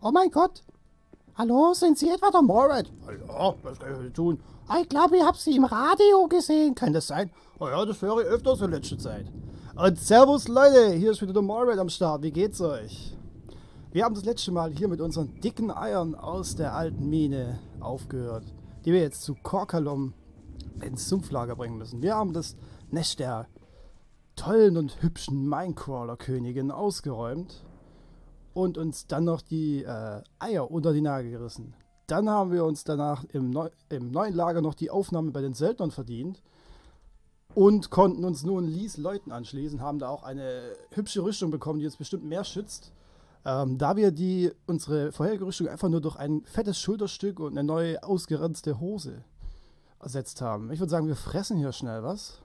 Oh mein Gott! Hallo, sind Sie etwa der Morat? Ja, was kann ich für Sie tun? Ich glaube, ich habe Sie im Radio gesehen. Kann das sein? Oh ja, das höre ich öfters in letzter Zeit. Und servus Leute, hier ist wieder der Morat am Start. Wie geht's euch? Wir haben das letzte Mal hier mit unseren dicken Eiern aus der alten Mine aufgehört, die wir jetzt zu Korkalom ins Sumpflager bringen müssen. Wir haben das Nest der tollen und hübschen Minecrawler-Königin ausgeräumt und uns dann noch die Eier unter die Nagel gerissen. Dann haben wir uns danach im neuen Lager noch die Aufnahme bei den Söldnern verdient und konnten uns nun Lees Leuten anschließen, haben da auch eine hübsche Rüstung bekommen, die uns bestimmt mehr schützt. Da wir unsere vorherige Rüstung einfach nur durch ein fettes Schulterstück und eine neue ausgeranzte Hose ersetzt haben. Ich würde sagen, wir fressen hier schnell was.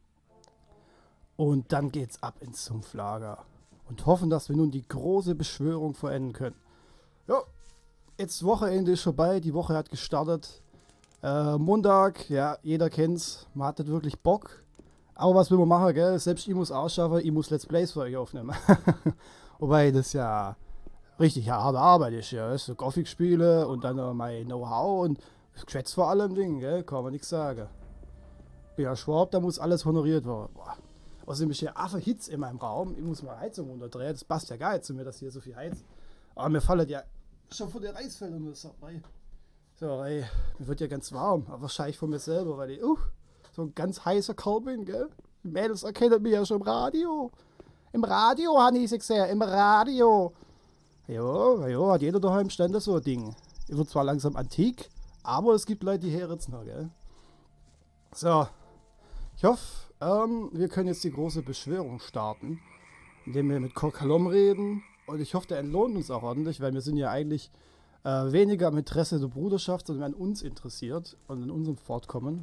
Und dann geht's ab ins Sumpflager. Und hoffen, dass wir nun die große Beschwörung vollenden können. Ja, jetzt Wochenende ist vorbei. Die Woche hat gestartet. Montag, ja, jeder kennt's. Man hat nicht wirklich Bock. Aber was will man machen, gell? Selbst ich muss ausschaffen, ich muss Let's Plays für euch aufnehmen. Wobei das ja richtig harte Arbeit ist, ja. So Gothic-Spiele und dann noch mein Know-how und Geschwätz vor allem Ding, gell? Kann man nichts sagen. Bin ja Schwab, da muss alles honoriert werden. Boah. Außerdem ist hier Affe Hitz in meinem Raum. Ich muss mal Heizung runterdrehen. Das passt ja gar nicht zu mir, dass hier so viel heizt. Aber mir fallen ja schon von der Reisfelder nur so. So, ey, mir wird ja ganz warm. Aber wahrscheinlich von mir selber, weil ich so ein ganz heißer Kerl bin, gell? Die Mädels erkennen mich ja schon im Radio. Im Radio, Hanni, ich sehr, im Radio. Jo, hat jeder daheim Ständer so ein Ding. Ich wird zwar langsam antik, aber es gibt Leute, die hören es noch, gell? So, ich hoffe, wir können jetzt die große Beschwörung starten, indem wir mit Korkalom reden. Und ich hoffe, der entlohnt uns auch ordentlich, weil wir sind ja eigentlich weniger am Interesse der Bruderschaft, sondern an uns interessiert und an unserem Fortkommen.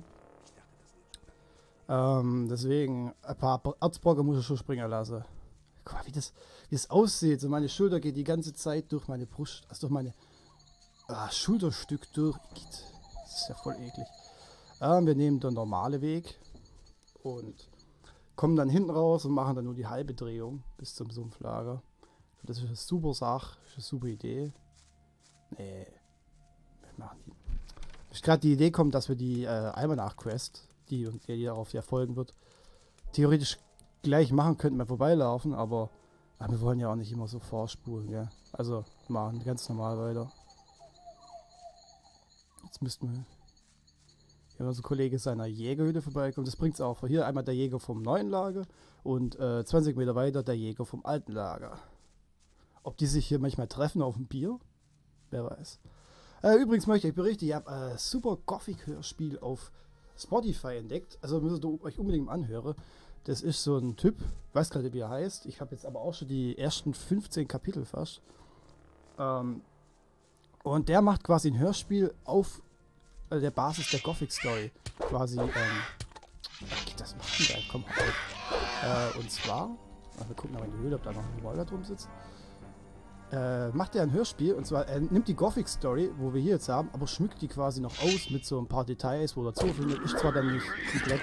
Deswegen, ein paar Erzbrocken muss ich schon springen lassen. Guck mal, wie das aussieht. So meine Schulter geht die ganze Zeit durch meine Brust, also durch meine Schulterstück durch. Das ist ja voll eklig. Wir nehmen den normalen Weg und kommen dann hinten raus und machen dann nur die halbe Drehung bis zum Sumpflager. Das ist eine super Sache, ist eine super Idee. Nee, wir machen die. Bis gerade die Idee kommt, dass wir die Almanach-Quest, die darauf ja folgen wird, theoretisch gleich machen könnten, wir vorbeilaufen, aber wir wollen ja auch nicht immer so vorspulen, gell? Also machen ganz normal weiter. Jetzt müssten wir, wenn unser Kollege seiner Jägerhütte vorbeikommt, das bringt es auch. Hier einmal der Jäger vom neuen Lager und 20 Meter weiter der Jäger vom alten Lager. Ob die sich hier manchmal treffen auf ein Bier? Wer weiß. Übrigens möchte ich berichten, ich habe ein super Gothic-Hörspiel auf Spotify entdeckt. Also müsst ihr euch unbedingt anhören. Das ist so ein Typ, ich weiß gerade nicht, wie er heißt. Ich habe jetzt aber auch schon die ersten 15 Kapitel fast. Und der macht quasi ein Hörspiel auf der Basis der Gothic Story. Quasi, das macht der, komm auf. Und zwar, wir gucken mal in die Höhle, ob da noch ein Roller drum sitzt. Macht er ein Hörspiel, und zwar, er nimmt die Gothic Story, wo wir hier jetzt haben, aber schmückt die quasi noch aus mit so ein paar Details, wo dazu findet. Ich zwar dann nicht komplett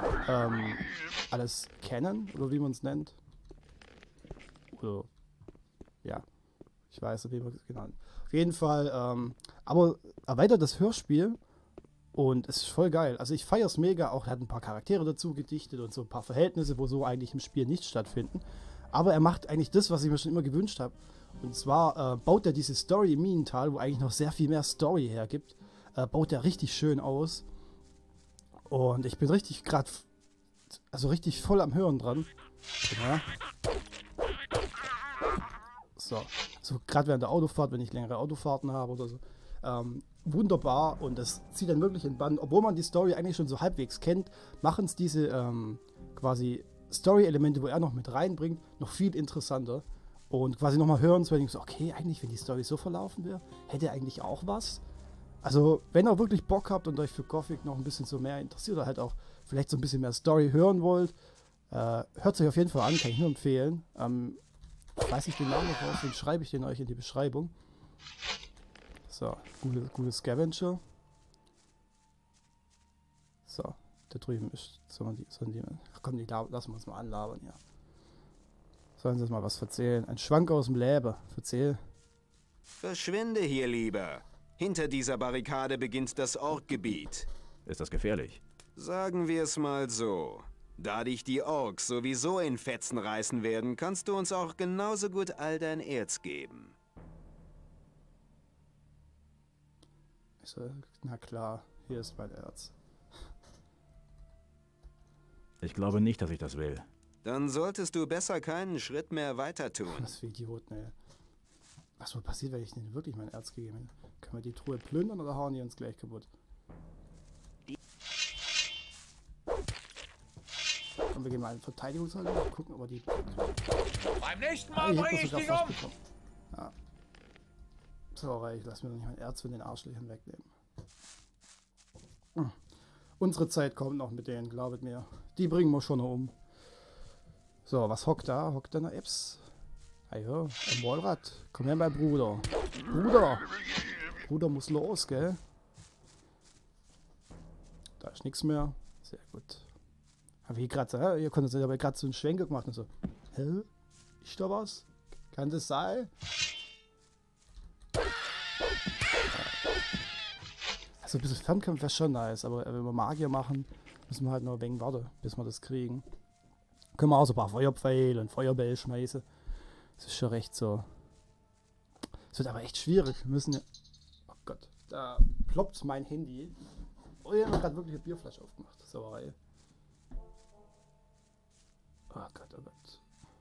alles kennen, oder wie man es nennt. Oder, ja, ich weiß, wie man es genannt. Auf jeden Fall, aber erweitert das Hörspiel und es ist voll geil. Also ich feiere es mega, auch er hat ein paar Charaktere dazu gedichtet und so ein paar Verhältnisse, wo so eigentlich im Spiel nicht stattfinden. Aber er macht eigentlich das, was ich mir schon immer gewünscht habe. Und zwar baut er diese Story im Minental, wo eigentlich noch sehr viel mehr Story hergibt, baut er richtig schön aus. Und ich bin richtig gerade, also richtig voll am Hören dran. Ja. So gerade während der Autofahrt, wenn ich längere Autofahrten habe oder so. Wunderbar, und das zieht dann wirklich in den Bann. Obwohl man die Story eigentlich schon so halbwegs kennt, machen es diese quasi Story-Elemente, wo er noch mit reinbringt, noch viel interessanter. Und quasi nochmal hören, so, okay, eigentlich, wenn die Story so verlaufen wäre, hätte er eigentlich auch was. Also, wenn ihr wirklich Bock habt und euch für Gothic noch ein bisschen so mehr interessiert oder halt auch vielleicht so ein bisschen mehr Story hören wollt, hört es euch auf jeden Fall an, kann ich nur empfehlen. Ich weiß nicht den Namen noch raus, den schreibe ich den euch in die Beschreibung. So, gute Scavenger. So, da drüben ist, sollen die ach komm, lassen wir uns mal anlabern, ja. Sollen sie uns mal was erzählen? Ein Schwank aus dem Leben. Erzähl. Verschwinde hier lieber. Hinter dieser Barrikade beginnt das Orkgebiet. Ist das gefährlich? Sagen wir es mal so. Da dich die Orks sowieso in Fetzen reißen werden, kannst du uns auch genauso gut all dein Erz geben. Ich so, na klar, hier ist mein Erz. Ich glaube nicht, dass ich das will. Dann solltest du besser keinen Schritt mehr weiter tun. Was für Idioten, ey. Was wohl passiert, wenn ich denen wirklich mein Erz gegeben hätte? Können wir die Truhe plündern oder hauen die uns gleich kaputt? Und wir gehen mal in Verteidigungshaltung und gucken, ob wir die... Beim nächsten Mal bringe ich dich um! Ja. So, ich lasse mir noch nicht mein Erz von den Arschlöchern wegnehmen. Unsere Zeit kommt noch mit denen, glaubet mir. Die bringen wir schon noch um. So, was hockt da? Hockt da eine Eps? Ah ja, ein Walrad. Komm her, mein Bruder. Bruder muss los, gell? Da ist nichts mehr. Sehr gut. Habe ich gerade, ihr konntet aber gerade so einen Schwenker gemacht und so. Hä? Ist da was? Kann das sein? Also ein bisschen Fernkampf wäre schon nice, aber wenn wir Magier machen, müssen wir halt noch ein wenig warten, bis wir das kriegen. Können wir auch so ein paar Feuerpfeile und Feuerbälle schmeißen. Das ist schon recht so. Es wird aber echt schwierig. Wir müssen ja... Oh Gott, da ploppt mein Handy. Oh, ich habe gerade wirklich eine Bierflasche aufgemacht. Sauerei. Oh Gott, oh Gott.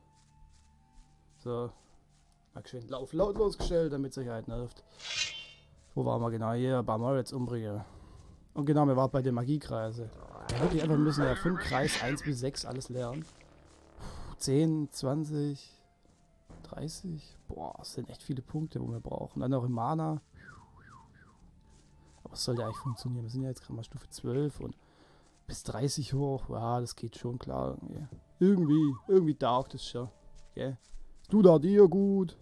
So. Mal schön lautlos gestellt, damit Sicherheit nervt. Wo waren wir genau? Hier, Barmol jetzt umbringen. Und genau, wir waren bei den Magiekreise. Ja, wirklich einfach müssen ja 5 Kreis 1 bis 6 alles lernen. 10, 20, 30. Boah, das sind echt viele Punkte, wo wir brauchen. Dann noch im Mana. Aber es sollte eigentlich funktionieren. Wir sind ja jetzt gerade mal Stufe 12 und bis 30 hoch. Ja, das geht schon klar irgendwie. Irgendwie taugt es schon. Okay. Du da dir gut.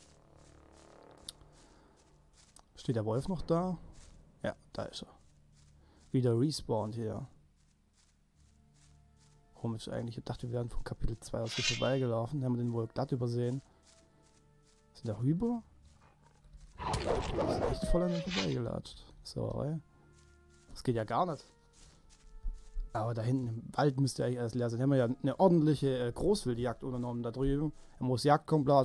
Steht der Wolf noch da? Ja, da ist er. Wieder respawned hier. Komisch eigentlich. Ich dachte, wir wären von Kapitel 2 aus hier vorbeigelaufen. Haben wir den wohl glatt übersehen. Sind da rüber? Wir sind echt voll an den vorbeigelatscht. So, das geht ja gar nicht. Aber da hinten im Wald müsste eigentlich alles leer sein. Da haben wir ja eine ordentliche Großwildjagd unternommen da drüben. Da muss Jagdkomplat.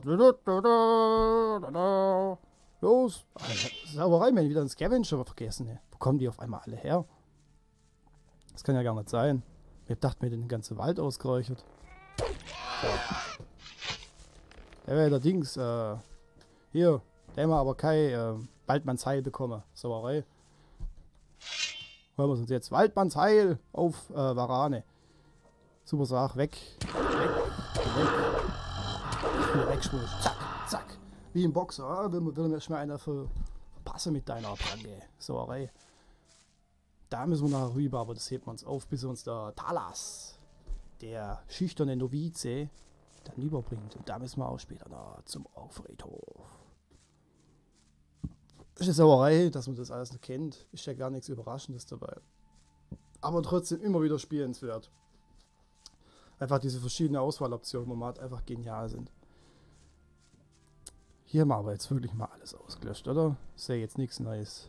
Los! Sauerei, wenn ich wieder einen Scavenger vergessen. Ne? Wo kommen die auf einmal alle her? Das kann ja gar nicht sein. Ich dachte mir, den ganzen Wald ausgeräuchert. So. Der wäre der Dings. Hier, der haben wir aber kein Waldmannsheil bekommen. Sauerei. Wollen wir uns jetzt Waldmannsheil auf Varane. Super Sache, weg. Wegschwusch. Zack, zack. Wie im Boxer, will mir schon mal einer verpassen mit deiner Pranke. Sauerei. Da müssen wir nachher rüber, aber das hebt wir uns auf, bis uns der Talas, der schüchterne Novize, dann überbringt. Und da müssen wir auch später noch zum Friedhof. Ist eine Sauerei, dass man das alles noch kennt. Ist ja gar nichts Überraschendes dabei. Aber trotzdem immer wieder spielenswert. Einfach diese verschiedenen Auswahloptionen, wo man halt einfach genial sind. Hier haben wir aber jetzt wirklich mal alles ausgelöscht, oder? Ist ja jetzt nichts Neues.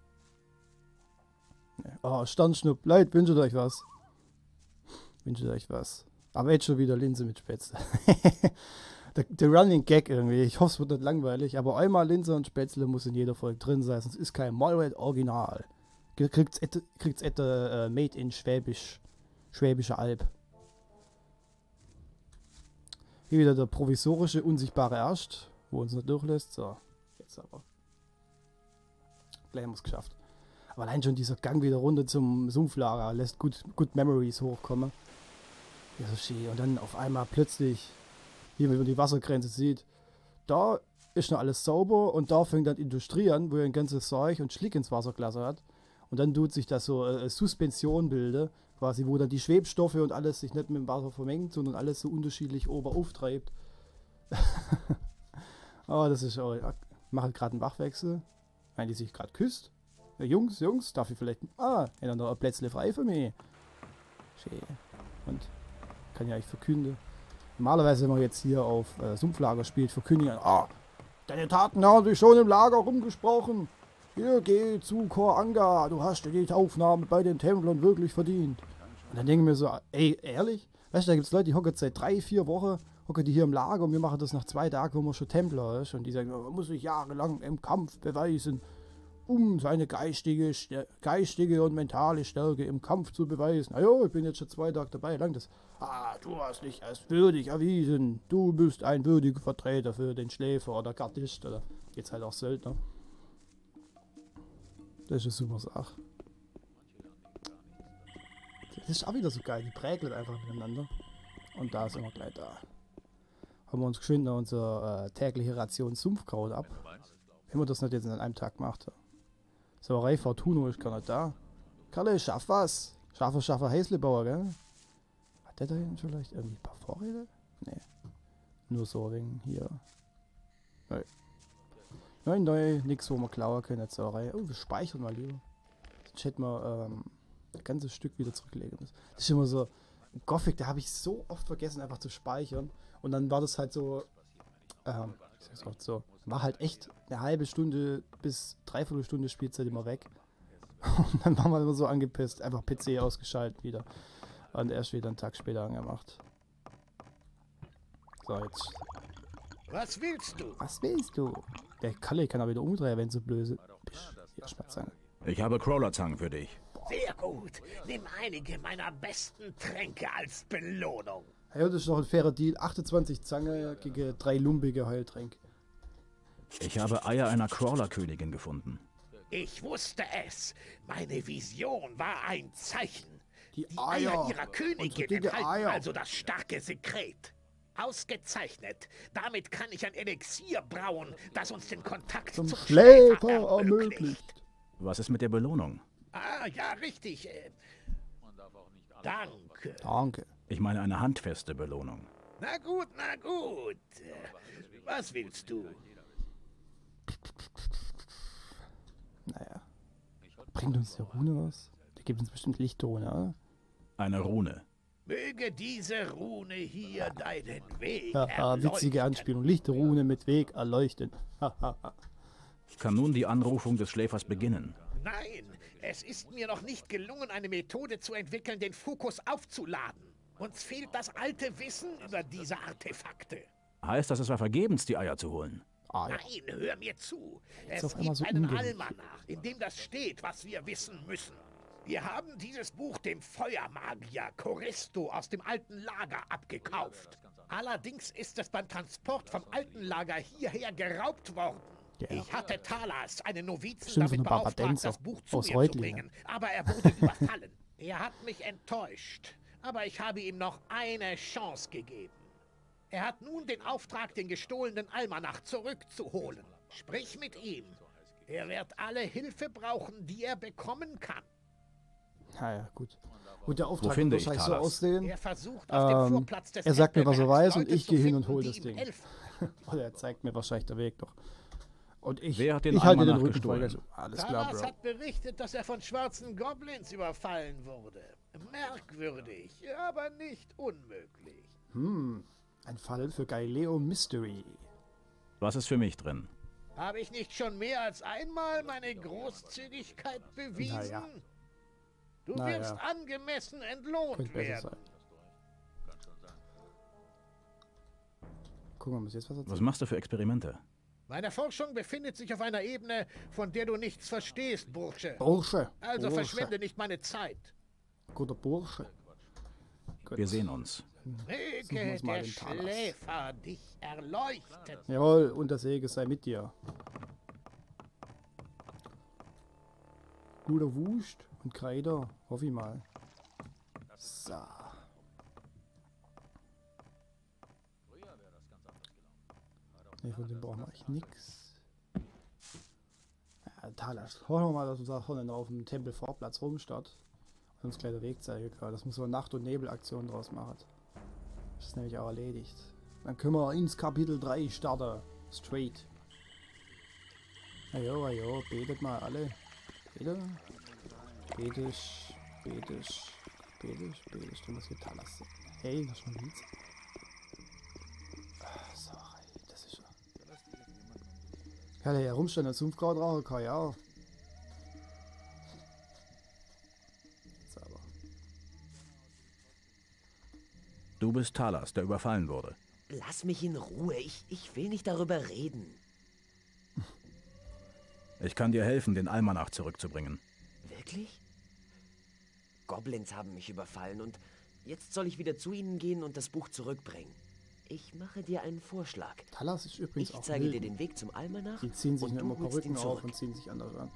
Nee. Oh, Sternschnupp, Leute, wünscht euch was. Wünscht euch was. Aber jetzt schon wieder Linse mit Spätzle. der Running Gag irgendwie. Ich hoffe, es wird nicht langweilig, aber einmal Linse und Spätzle muss in jeder Folge drin sein, sonst ist kein Malred Original. Kriegt's made in Schwäbische Alb. Hier wieder der provisorische, unsichtbare Erst, wo uns nicht durchlässt. So, jetzt aber. Gleich haben wir es geschafft. Aber allein schon dieser Gang wieder runter zum Sumpflager lässt gut Memories hochkommen. Ja, so schön. Und dann auf einmal plötzlich, hier, wenn man die Wassergrenze sieht, da ist noch alles sauber und da fängt dann Industrie an, wo er ein ganzes Zeug und Schlick ins Wasser gelassen hat. Und dann tut sich das so Suspension bilden, quasi, wo dann die Schwebstoffe und alles sich nicht mit dem Wasser vermengt, sondern alles so unterschiedlich oben auftreibt. Oh, das ist auch. Mache gerade einen Wachwechsel. Meinen die sich gerade küsst? Ja, Jungs, darf ich vielleicht. Hätte noch ein Plätzle frei für mich. Schön. Und kann ja eigentlich verkünden. Normalerweise, wenn man jetzt hier auf Sumpflager spielt, verkündigen, Deine Taten haben sich schon im Lager rumgesprochen. Hier, geh zu Koranga. Du hast dir die Aufnahme bei den Templern wirklich verdient. Und dann denke ich mir so, ey, ehrlich? Weißt du, da gibt es Leute, die hocken seit 3-4 Wochen, hocken die hier im Lager und wir machen das nach 2 Tagen, wo man schon Templer ist. Und die sagen, man muss sich jahrelang im Kampf beweisen, um seine geistige und mentale Stärke im Kampf zu beweisen. Na ja, ich bin jetzt schon 2 Tage dabei, lang das. Ah, du hast dich als würdig erwiesen. Du bist ein würdiger Vertreter für den Schläfer oder Gardist oder jetzt halt auch Söldner. Das ist eine super Sache. Das ist auch wieder so geil, die prägeln einfach miteinander. Und da sind wir gleich da. Haben wir uns geschwind noch unsere tägliche Ration Sumpfkraut ab. Wenn wir das nicht jetzt in einem Tag gemacht haben. Sauerei Fortuno ist gar nicht da. Kalle, schaff was. Schaffer Häslebauer, gell? Hat der da hinten vielleicht irgendwie ein paar Vorräte? Nee. Nur so wegen hier. Nein, nix, wo wir klauen können, jetzt Sauerei. Oh, wir speichern mal lieber. Jetzt hätten wir ein ganzes Stück wieder zurücklegen müssen. Das ist immer so. Im Gothic, da habe ich so oft vergessen, einfach zu speichern. Und dann war das halt so. Ich sag's oft so. War halt echt eine halbe Stunde bis 3/4 Stunde Spielzeit immer weg. Und dann waren wir immer so angepisst. Einfach PC ausgeschaltet wieder. Und erst wieder einen Tag später angemacht. So, jetzt. Was willst du? Was willst du? Der Kalle kann aber wieder umdrehen, wenn so blöse. Hier, Schmatzange. Ich habe Crawlerzangen für dich. Sehr gut. Nimm einige meiner besten Tränke als Belohnung. Ja, das ist doch ein fairer Deal. 28 Zange gegen 3 lumpige Heiltränke. Ich habe Eier einer Crawlerkönigin gefunden. Ich wusste es. Meine Vision war ein Zeichen. Die Eier Eier ihrer Königin unsere dicke enthalten Eier. also das starke Sekret. Ausgezeichnet. Damit kann ich ein Elixier brauen, das uns den Kontakt Zum zum Schläfer Schläfer ermöglicht. Was ist mit der Belohnung? Ah, ja, richtig. Danke. Danke. Ich meine eine handfeste Belohnung. Na gut, na gut. Was willst du? Naja. Bringt uns der Rune was? Der gibt uns bestimmt Lichtrune, oder? Eine Rune. Möge diese Rune hier deinen Weg Haha, witzige erleuchten. Anspielung. Lichtrune mit Weg erleuchten. Hahaha. Kann nun die Anrufung des Schläfers beginnen? Nein, es ist mir noch nicht gelungen, eine Methode zu entwickeln, den Fokus aufzuladen. Uns fehlt das alte Wissen über diese Artefakte. Heißt das, es war vergebens, die Eier zu holen? Ah ja. Nein, hör mir zu. Jetzt Es auf einmal gibt so einen ungewöhnlich. Almanach, in dem das steht, was wir wissen müssen. Wir haben dieses Buch dem Feuermagier Choristo aus dem alten Lager abgekauft. Allerdings ist es beim Transport vom alten Lager hierher geraubt worden. Ja. Ich hatte Talas, einen Novizen, Bestimmt so damit eine beauftragt, Barbadenser das Buch zu aus mir zu Reutlingen. bringen. Aber er wurde überfallen. Er hat mich enttäuscht. Aber ich habe ihm noch eine Chance gegeben. Er hat nun den Auftrag, den gestohlenen Almanach zurückzuholen. Sprich mit ihm. Er wird alle Hilfe brauchen, die er bekommen kann. Naja, gut. Und der Auftrag finde wird ich wahrscheinlich so Talas? aussehen. Er versucht auf dem Vorplatz des Er sagt mir, was er Wettbewerbs weiß und Leute ich zu gehe hin und finden, hole die das ihm Ding. helfen. Oder er zeigt mir wahrscheinlich der Weg doch. Und ich, Wer hat den ich halte den Almanach Rücken frei. gestohlen? Alles klar, Talas Bro. hat berichtet, dass er von schwarzen Goblins überfallen wurde. Merkwürdig, aber nicht unmöglich. Ein Fall für Galileo Mystery. Was ist für mich drin? Habe ich nicht schon mehr als einmal meine Großzügigkeit bewiesen? Naja. Du Naja. wirst angemessen entlohnt Könnte besser werden. sein. Gucken wir mal, jetzt was Was erzählt. machst du für Experimente? Meine Forschung befindet sich auf einer Ebene, von der du nichts verstehst, Bursche. Bursche. Also Bursche. verschwende nicht meine Zeit. Guter Bursche. Gut. Wir sehen uns. Suchen wir Möge uns mal der den Talas. Schläfer dich erleuchten. Jawohl, und der Segen sei mit dir. Guter Wust und Kreider, hoffe ich mal. So. Ne, von dem brauchen wir eigentlich nix. Ja, Talas. Hoffen wir mal, dass unser Hornen auf dem Tempelvorplatz rumstatt und uns gleich der Weg zeigen kann. Das muss so eine Nacht- und Nebelaktion draus machen. Das ist nämlich auch erledigt. Dann können wir ins Kapitel 3 starten. Straight. Ajo, betet mal alle. Betet. Betisch. Du musst hier Talas sehen. Hey, das ist schon Lied. So, das ist schon. Ja, der herumstehen als 5 Grad rauchen kann, ja. Jetzt aber. Du bist Talas, der überfallen wurde. Lass mich in Ruhe. Ich will nicht darüber reden. Ich kann dir helfen, den Almanach zurückzubringen. Wirklich? Goblins haben mich überfallen und jetzt soll ich wieder zu ihnen gehen und das Buch zurückbringen. Ich mache dir einen Vorschlag. Talas ist übrigens Ich auch zeige wild. dir den Weg zum Almanach. Die ziehen sich und nicht du immer holst ihn Perücken auf zurück. und ziehen sich andere an.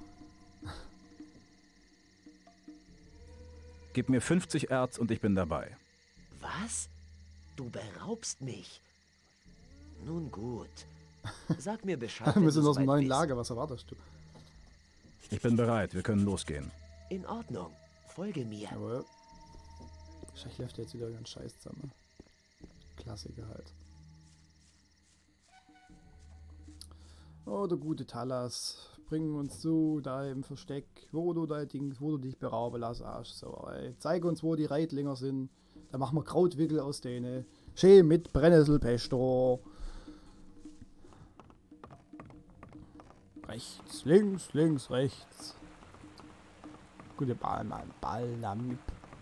Gib mir 50 Erz und ich bin dabei. Was? Du beraubst mich? Nun gut. Sag mir Bescheid. Wir wenn sind du aus dem soweit neuen bist. Lager, was erwartest du? Ich bin bereit, wir können losgehen. In Ordnung. Folge mir. Jawohl. Wahrscheinlich läuft jetzt wieder ganz Scheiß zusammen. Klassiker halt. Oh, der gute Talas. Bring uns zu deinem Versteck, wo du dein Ding, wo du dich berauben lass Arsch. So, ey. Zeig uns, wo die Reitlinger sind. Da machen wir Krautwickel aus denen. Schön mit Brennnesselpesto. Rechts, links, links, rechts. Gute Ball, Mann. Ball, namip.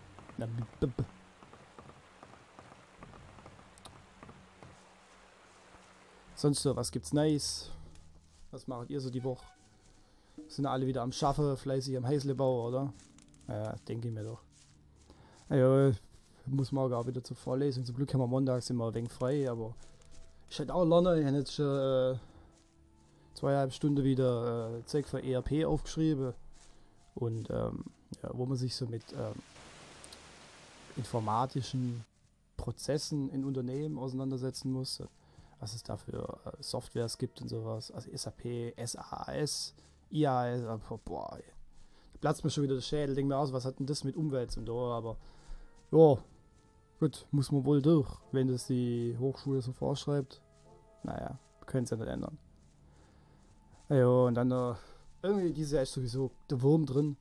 Sonst so, was gibt's Neues? Was macht ihr so die Woche? Sind alle wieder am Schaffen, fleißig am Häuslebau, oder? Ja, denke ich mir doch. Ja, muss morgen auch wieder zur Vorlesung. Zum Glück haben wir montags immer ein wenig frei, aber ich hätte auch lernen. Ich habe jetzt schon 2,5 Stunden wieder Zeug für ERP aufgeschrieben. Und ja, wo man sich so mit informatischen Prozessen in Unternehmen auseinandersetzen muss. Was es da für Softwares gibt und sowas. Also SAP, SAS, IAS, boah, ey. Da platzt mir schon wieder der Schädel. Denk mir aus, was hat denn das mit Umwelt zu tun? Aber ja, gut, muss man wohl durch, wenn das die Hochschule so vorschreibt. Naja, können es ja nicht ändern. Ja, und dann irgendwie dieses Jahr ist sowieso der Wurm drin.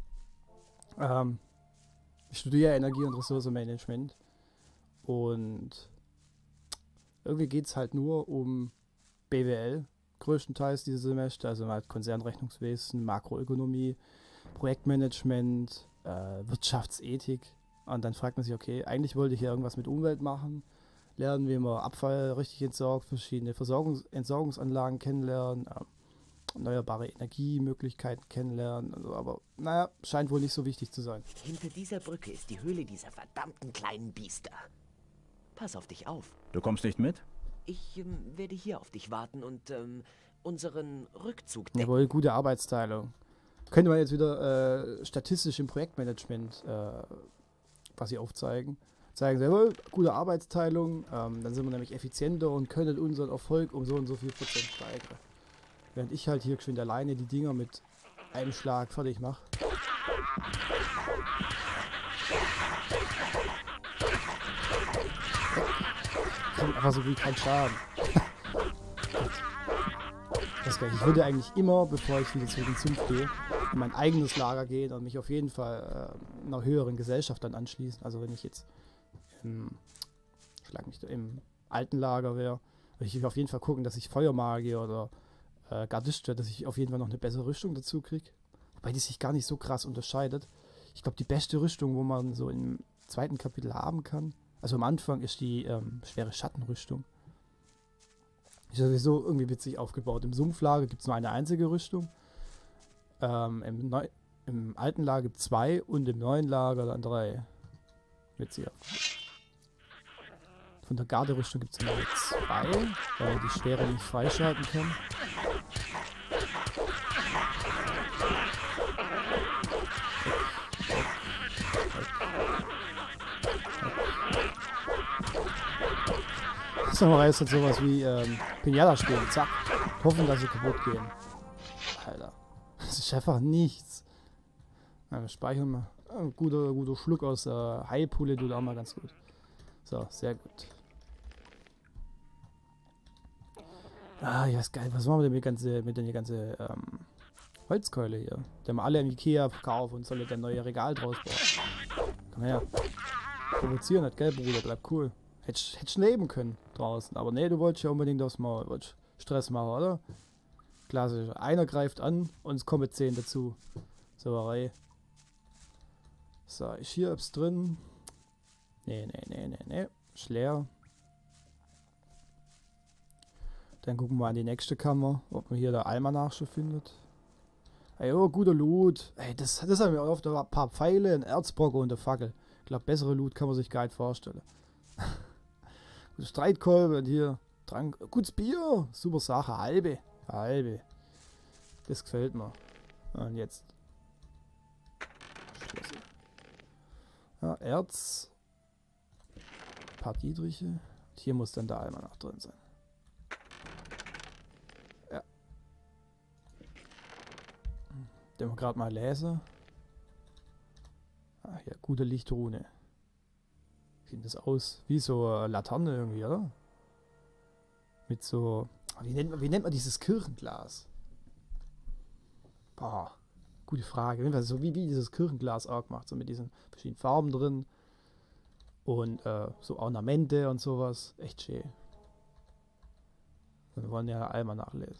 Ich studiere Energie- und Ressourcenmanagement und irgendwie geht es halt nur um BWL, größtenteils dieses Semester, also halt Konzernrechnungswesen, Makroökonomie, Projektmanagement, Wirtschaftsethik. Und dann fragt man sich, okay, eigentlich wollte ich ja irgendwas mit Umwelt machen, lernen, wie man Abfall richtig entsorgt, verschiedene Entsorgungsanlagen kennenlernen, erneuerbare Energiemöglichkeiten kennenlernen, also, aber naja, scheint wohl nicht so wichtig zu sein. Hinter dieser Brücke ist die Höhle dieser verdammten kleinen Biester. Pass auf dich auf. Du kommst nicht mit? Ich werde hier auf dich warten und unseren Rückzug decken. Jawohl, gute Arbeitsteilung. Könnte man jetzt wieder statistisch im Projektmanagement quasi aufzeigen. Zeigen sie, jawohl, gute Arbeitsteilung, dann sind wir nämlich effizienter und können unseren Erfolg um so und so viel Prozent steigern. Während ich halt hier geschwind alleine die Dinger mit einem Schlag fertig mache. Kommt einfach so wie kein Schaden. Ich würde eigentlich immer, bevor ich wieder zu den Sumpf gehe, in mein eigenes Lager gehen und mich auf jeden Fall einer höheren Gesellschaft dann anschließen. Also wenn ich jetzt im alten Lager wäre, würde ich auf jeden Fall gucken, dass ich Feuermagier oder Gardist werde, dass ich auf jeden Fall noch eine bessere Rüstung dazu kriege. Wobei die sich gar nicht so krass unterscheidet. Ich glaube, die beste Rüstung, wo man so im zweiten Kapitel haben kann, also am Anfang ist die schwere Schattenrüstung. Ist ja sowieso irgendwie witzig aufgebaut. Im Sumpflager gibt es nur eine einzige Rüstung. Im alten Lager gibt es 2 und im neuen Lager dann 3. Witziger. Von der Garderüstung gibt es nur 2, weil wir die Schwere nicht freischalten können. Samurai ist halt sowas wie Pinata spielen, zack. Hoffen, dass sie kaputt gehen. Alter. Das ist einfach nichts. Ja, wir speichern mal. Ein guter Schluck aus der Heilpulle tut auch mal ganz gut. So, sehr gut. Ah, ja, ist geil. Was machen wir denn mit der ganzen Holzkeule hier? Die haben wir alle im Ikea verkauft und soll ein neues Regal draus bauen. Komm her. Provozieren hat, gell, Bruder? Bleibt cool. Hättest leben können draußen. Aber nee, du wolltest ja unbedingt aufs Maul. Wolltest Stress machen, oder? klassisch. Einer greift an und es kommen 10 dazu. Sauerei. So, ist hier ob's drin? Nee. Ist leer. Dann gucken wir an die nächste Kammer, ob man hier der Almanach schon findet. Ey, oh, guter Loot. Ey, das haben wir oft. Ein paar Pfeile, ein Erzbrocken und eine Fackel. Ich glaube, bessere Loot kann man sich gar nicht vorstellen. Streitkolbe und hier Trank. Gutes Bier. Super Sache. Halbe. Das gefällt mir. Und jetzt. Schlüssel. Ja, Erz. Ein paar Dietriche. Und hier muss dann der Almanach drin sein. Ja. Den wir gerade mal lesen. Ah, hier, gute Lichtrune. Sieht das aus? Wie so eine Laterne irgendwie, oder? Mit so... Wie nennt man dieses Kirchenglas? Boah, gute Frage. So wie dieses Kirchenglas auch gemacht. So mit diesen verschiedenen Farben drin. Und so Ornamente und sowas. Echt schön. Wir wollen ja einmal nachlesen.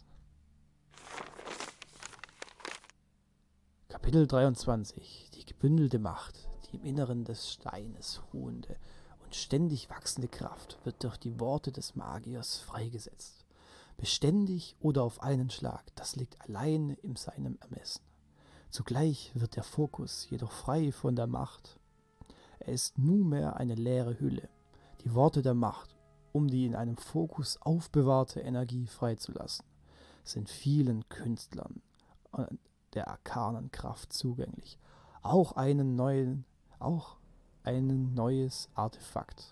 Kapitel 23. Die gebündelte Macht, die im Inneren des Steines ruhende und ständig wachsende Kraft wird durch die Worte des Magiers freigesetzt. Beständig oder auf einen Schlag, das liegt allein in seinem Ermessen. Zugleich wird der Fokus jedoch frei von der Macht. Er ist nunmehr eine leere Hülle. Die Worte der Macht, um die in einem Fokus aufbewahrte Energie freizulassen, sind vielen Künstlern der arkanen Kraft zugänglich. Auch ein neues Artefakt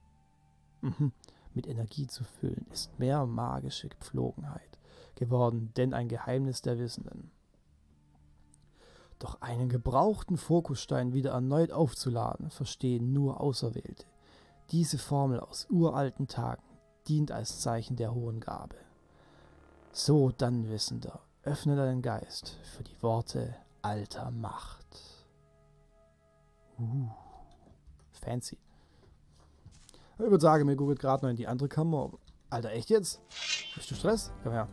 mit Energie zu füllen, ist mehr magische Gepflogenheit geworden, denn ein Geheimnis der Wissenden. Doch einen gebrauchten Fokusstein wieder erneut aufzuladen, verstehen nur Auserwählte. Diese Formel aus uralten Tagen dient als Zeichen der hohen Gabe. So dann, Wissender, öffne deinen Geist für die Worte alter Macht. Fancy. Ich würde sagen, mir googelt gerade noch in die andere Kammer. Alter, echt jetzt? Bist du Stress? Komm her.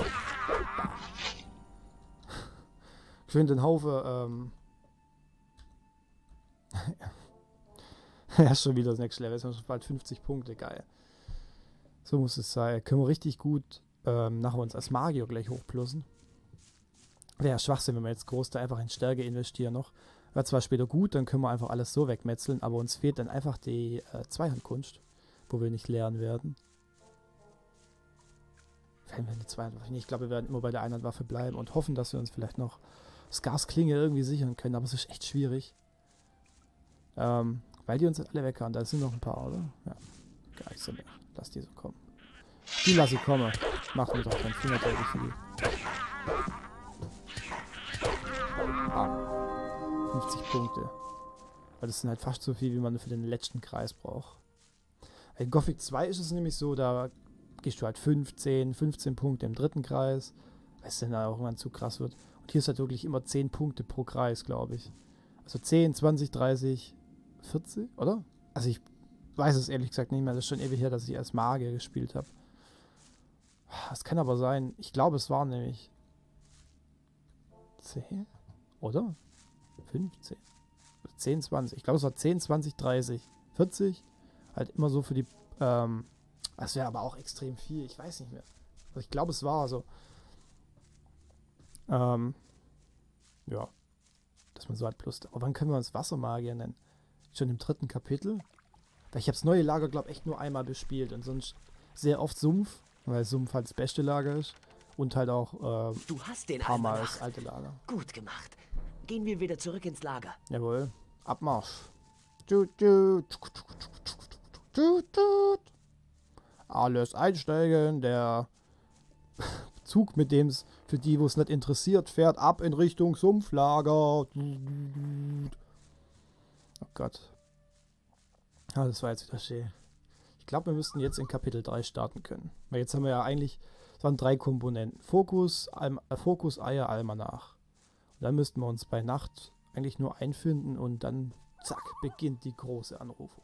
Ich finde den Haufen, ja, ist schon wieder das nächste Level. Es sind schon bald 50 Punkte. Geil. So muss es sein. Können wir richtig gut nachher uns als Magier gleich hochplussen. Wäre ja Schwachsinn, wenn wir jetzt groß da einfach in Stärke investieren noch. Wäre zwar später gut, dann können wir einfach alles so wegmetzeln, aber uns fehlt dann einfach die Zweihandkunst, wo wir nicht lernen werden. Wenn wir eine Zweihandwaffe. Ich glaube, wir werden immer bei der Einhandwaffe bleiben und hoffen, dass wir uns vielleicht noch Skars Klinge irgendwie sichern können, aber es ist echt schwierig. Weil die uns alle weghauen. Da sind noch ein paar, oder? Ja. Gar nicht so mehr. Lass die so kommen. Die lass sie kommen. Mach mir doch keinen Finger deutlich für die. 50 Punkte. Weil das sind halt fast so viel, wie man für den letzten Kreis braucht. In Gothic 2 ist es nämlich so, da gehst du halt 15 Punkte im dritten Kreis. Weil es dann auch irgendwann zu krass wird. Und hier ist halt wirklich immer 10 Punkte pro Kreis, glaube ich. Also 10, 20, 30, 40, oder? Also ich weiß es ehrlich gesagt nicht mehr. Das ist schon ewig her, dass ich als Magier gespielt habe. Es kann aber sein, ich glaube es waren nämlich 10, oder? 15. 10, 20. Ich glaube es war 10, 20, 30, 40. Halt immer so für die, das wäre aber auch extrem viel. Ich weiß nicht mehr. Also ich glaube es war so. Ja. Dass man so halt plus. Aber wann können wir uns Wassermagier nennen? Schon im 3. Kapitel? Weil ich habe das neue Lager, glaube ich, echt nur einmal bespielt. Und sonst sehr oft Sumpf. Weil Sumpf halt das beste Lager ist. Und halt auch Du hast den ein paar Mal Almanach. das alte Lager. Gut gemacht. Gehen wir wieder zurück ins Lager. Jawohl. Abmarsch. Alles einsteigen. Der Zug, mit dem es für die, wo es nicht interessiert, fährt ab in Richtung Sumpflager. Oh Gott. Ah, das war jetzt wieder schön. Ich glaube, wir müssten jetzt in Kapitel 3 starten können. Weil jetzt haben wir ja eigentlich, es waren 3 Komponenten. Fokus, Eier, Almanach. Und dann müssten wir uns bei Nacht eigentlich nur einfinden und dann, zack, beginnt die große Anrufung.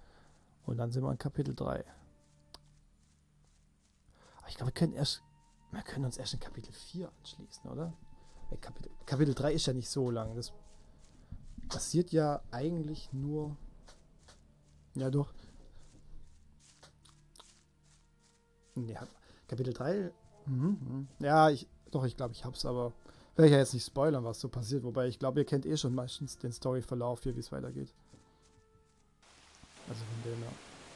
Und dann sind wir in Kapitel 3. Aber ich glaube, wir können erst... Wir können uns erst in Kapitel 4 anschließen, oder? Kapitel 3 ist ja nicht so lang. Das passiert ja eigentlich nur... Ja, doch. Ja, Kapitel 3... Ja, ich glaube, ich hab's, aber... Werde ich ja jetzt nicht spoilern, was so passiert. Wobei, ich glaube, ihr kennt eh schon meistens den Storyverlauf hier, wie es weitergeht. Also von dem her.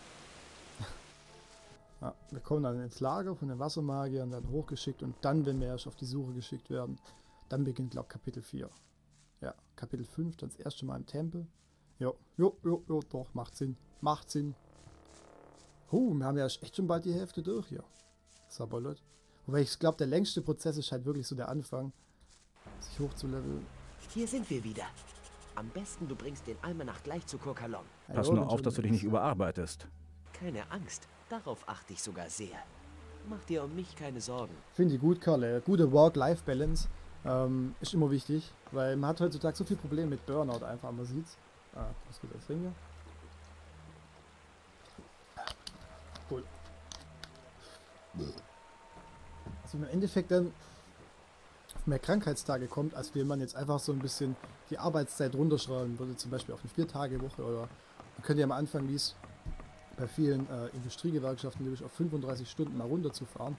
Ja, wir kommen dann ins Lager von den Wassermagiern, werden hochgeschickt und dann, wenn wir erst auf die Suche geschickt werden, dann beginnt, glaube ich, Kapitel 4. Ja, Kapitel 5, dann das erste Mal im Tempel. Jo, doch, macht Sinn. Macht Sinn. Wir haben ja echt schon bald die Hälfte durch hier. Sabalot. Wobei ich glaube, der längste Prozess ist halt wirklich so der Anfang, sich hochzuleveln. Hier sind wir wieder. Am besten, du bringst den Almanach gleich zu Kurkalon. Pass nur auf, dass du dich nicht überarbeitest. Keine Angst, darauf achte ich sogar sehr. Mach dir um mich keine Sorgen. Finde ich gut, Karl. Gute Work-Life-Balance ist immer wichtig, weil man hat heutzutage so viel Probleme mit Burnout einfach, man sieht's. Was geht das Ding hier? Cool. Also im Endeffekt dann auf mehr Krankheitstage kommt, als wenn man jetzt einfach so ein bisschen die Arbeitszeit runterschrauben würde, zum Beispiel auf eine 4-Tage-Woche oder man könnte ja am Anfang, wie es bei vielen Industriegewerkschaften, nämlich auf 35 Stunden mal runterzufahren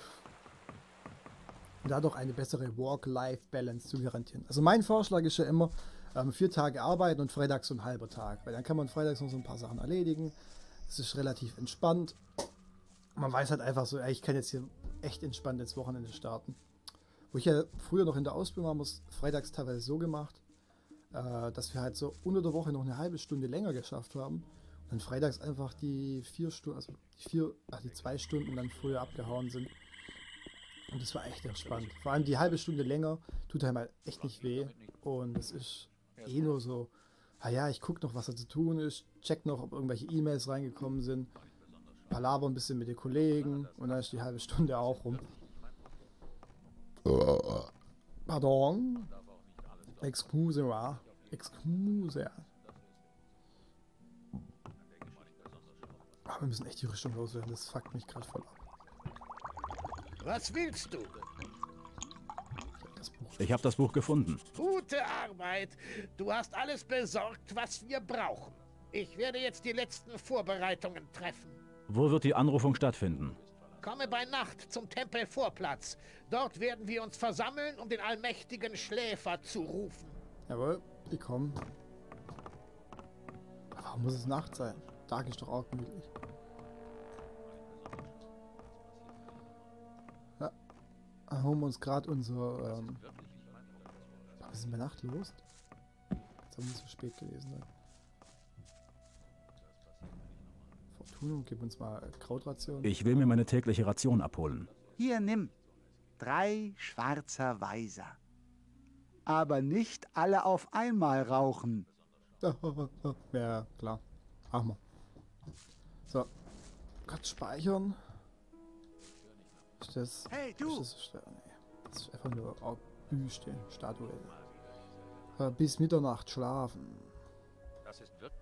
und dadurch eine bessere Work-Life-Balance zu garantieren. Also mein Vorschlag ist ja immer 4 Tage arbeiten und freitags so ein halber Tag, weil dann kann man freitags noch so ein paar Sachen erledigen. Es ist relativ entspannt. Man weiß halt einfach so, ich kann jetzt hier echt entspannt ins Wochenende starten. Wo ich ja früher noch in der Ausbildung war, haben wir es freitags teilweise so gemacht, dass wir halt so unter der Woche noch eine halbe Stunde länger geschafft haben und dann freitags einfach die 4 Stunden, also die 2 Stunden dann früher abgehauen sind. Und das war echt entspannt. Vor allem die halbe Stunde länger tut einem halt echt nicht weh und es ist eh nur so, ich gucke noch, was da zu tun ist, check noch, ob irgendwelche E-Mails reingekommen sind, palaver ein bisschen mit den Kollegen und dann ist die halbe Stunde auch rum. Pardon. Excuse. Wir müssen echt die Rüstung loswerden, das fuckt mich gerade voll ab. Was willst du? Das Buch. Ich habe das Buch gefunden. Gute Arbeit. Du hast alles besorgt, was wir brauchen. Ich werde jetzt die letzten Vorbereitungen treffen. Wo wird die Anrufung stattfinden? Komme bei Nacht zum Tempelvorplatz. Dort werden wir uns versammeln, um den allmächtigen Schläfer zu rufen. Jawohl, ich komme. Warum muss es Nacht sein? Tag ist doch auch gemütlich. Ja, dann holen wir uns gerade unser... Was ist denn bei Nacht los? Jetzt haben wir nicht so spät gewesen sein. Fortunum, gib uns mal Krautration. Ich will mir meine tägliche Ration abholen. Hier, nimm. 3 schwarzer Weiser. Aber nicht alle auf einmal rauchen. Ja, klar. Machen wir. So. Kurz speichern. Ist das... Hey, du! Ist das, nee. Das ist einfach nur Büste, Statue. Bis Mitternacht schlafen. Das ist wirklich...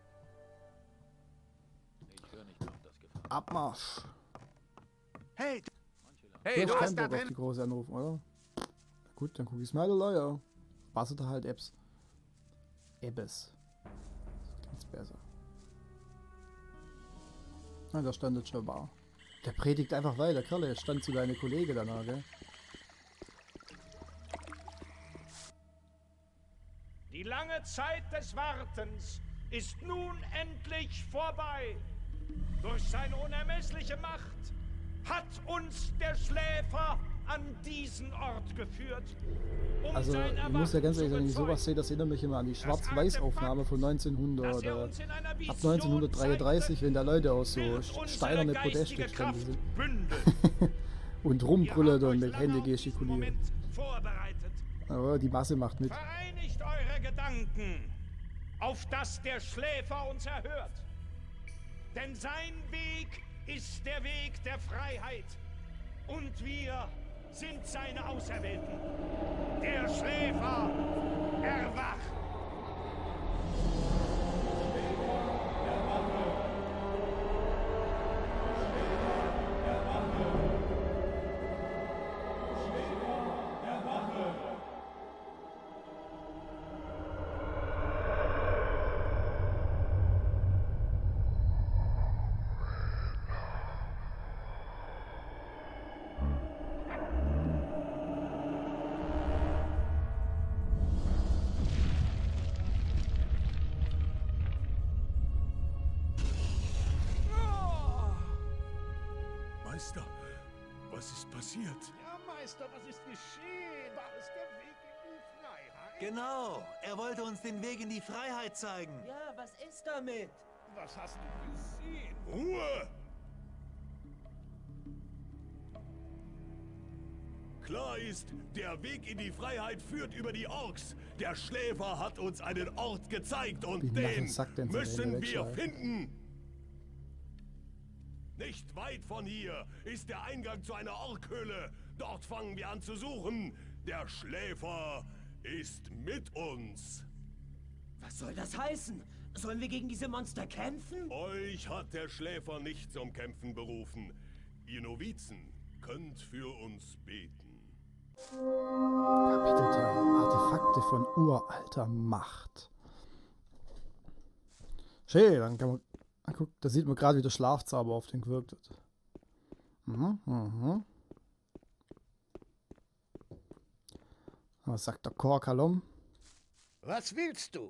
Ich höre nicht, ob das gefallen. Abmarsch. Hey, du! Hey, Du du hast hast keinen Bock auf die große anrufen, oder? Gut, dann guck ich's mal, ja. Basset halt Apps. Ebbes. So klingt's besser. Ah, da stand jetzt schon Bar. Der predigt einfach weiter, Kerle. Stand zu deine Kollege danach, gell? Die lange Zeit des Wartens ist nun endlich vorbei. Durch seine unermessliche Macht hat uns der Schläfer an diesen Ort geführt. Also, ich muss ja ganz ehrlich sagen, wenn ich sowas sehe, das erinnert mich immer an die Schwarz-Weiß-Aufnahme von 1900, ab 1933, wenn da Leute aus so steinerne Podeste gestanden sind. Und rumbrüllen und mit Hände gestikulieren. Aber die Masse macht mit. Vereinigt eure Gedanken, auf dass der Schläfer uns erhört. Denn sein Weg ist der Weg der Freiheit. Und wir sind seine Auserwählten. Der Schläfer erwacht. Meister, was ist passiert? Ja, Meister, was ist geschehen? War es der Weg in die Freiheit? Genau, er wollte uns den Weg in die Freiheit zeigen. Ja, was ist damit? Was hast du gesehen? Ruhe! Klar ist, der Weg in die Freiheit führt über die Orks. Der Schläfer hat uns einen Ort gezeigt und Wie den machen Sack denn seine müssen Hände wir wegschleifen? finden. Nicht weit von hier ist der Eingang zu einer Orkhöhle. Dort fangen wir an zu suchen. Der Schläfer ist mit uns. Was soll das heißen? Sollen wir gegen diese Monster kämpfen? Euch hat der Schläfer nicht zum Kämpfen berufen. Ihr Novizen könnt für uns beten. Kapitel 3. Artefakte von uralter Macht. Schön, dann kann man... Guck, da sieht man gerade, wie der Schlafzauber auf den gewirkt wird. Was sagt der Korkalom? Was willst du?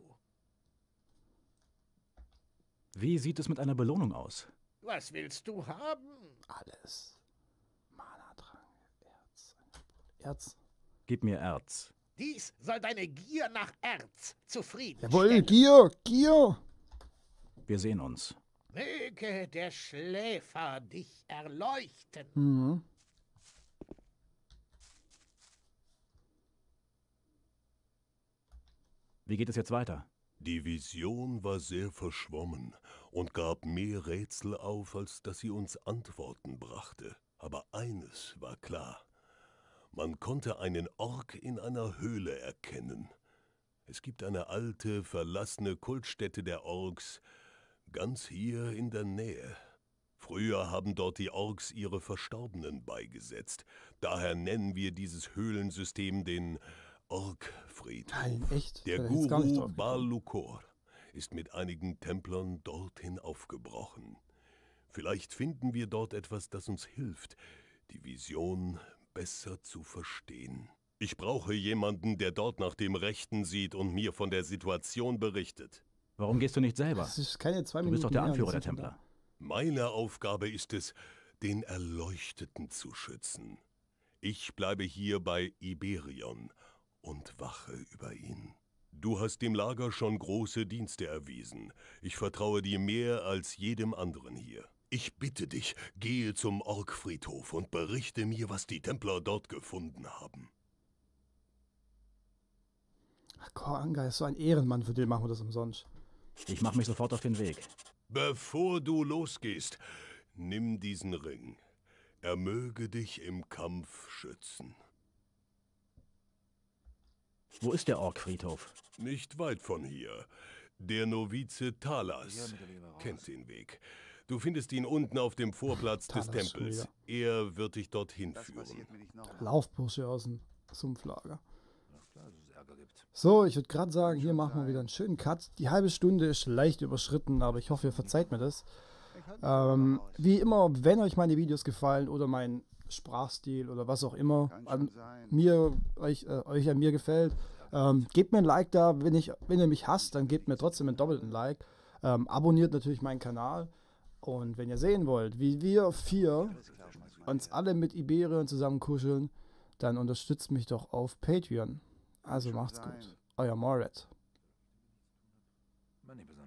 Wie sieht es mit einer Belohnung aus? Was willst du haben? Alles. Mana-Trank, Erz. Gib mir Erz. Dies soll deine Gier nach Erz Jawohl, zufriedenstellen. Gier! Wir sehen uns. Möge der Schläfer dich erleuchten. Mhm. Wie geht es jetzt weiter? Die Vision war sehr verschwommen und gab mehr Rätsel auf, als dass sie uns Antworten brachte. Aber eines war klar. Man konnte einen Ork in einer Höhle erkennen. Es gibt eine alte, verlassene Kultstätte der Orks, ganz hier in der Nähe. Früher haben dort die Orks ihre Verstorbenen beigesetzt. Daher nennen wir dieses Höhlensystem den Orkfriedhof. Nein, echt? Der Da hätte ich jetzt gar nicht Guru drauf gekommen. Bal-Lukor ist mit einigen Templern dorthin aufgebrochen. Vielleicht finden wir dort etwas, das uns hilft, die Vision besser zu verstehen. Ich brauche jemanden, der dort nach dem Rechten sieht und mir von der Situation berichtet. Warum gehst du nicht selber? Das ist keine 2 Du Minuten bist doch der mehr, Anführer wir der sind schon Templer. Meine Aufgabe ist es, den Erleuchteten zu schützen. Ich bleibe hier bei Iberion und wache über ihn. Du hast dem Lager schon große Dienste erwiesen. Ich vertraue dir mehr als jedem anderen hier. Ich bitte dich, gehe zum Orkfriedhof und berichte mir, was die Templer dort gefunden haben. da. Koranga ist so ein Ehrenmann, für den machen wir das umsonst. Ich mache mich sofort auf den Weg. Bevor du losgehst, nimm diesen Ring. Er möge dich im Kampf schützen. Wo ist der Orkfriedhof? Nicht weit von hier. Der Novize Talas kennt den Weg. Du findest ihn unten auf dem Vorplatz des Talas schon Tempels. Er wird dich dorthin führen. Laufbursche aus dem Sumpflager. So, ich würde gerade sagen, hier machen wir wieder einen schönen Cut. Die halbe Stunde ist leicht überschritten, aber ich hoffe, ihr verzeiht mir das. Wie immer, wenn euch meine Videos gefallen oder mein Sprachstil oder was auch immer euch an mir gefällt, gebt mir ein Like da. Wenn ihr mich hasst, dann gebt mir trotzdem einen doppelten Like. Abonniert natürlich meinen Kanal. Und wenn ihr sehen wollt, wie wir 4 uns alle mit Iberion zusammen kuscheln, dann unterstützt mich doch auf Patreon. Also macht's gut. Euer Moret.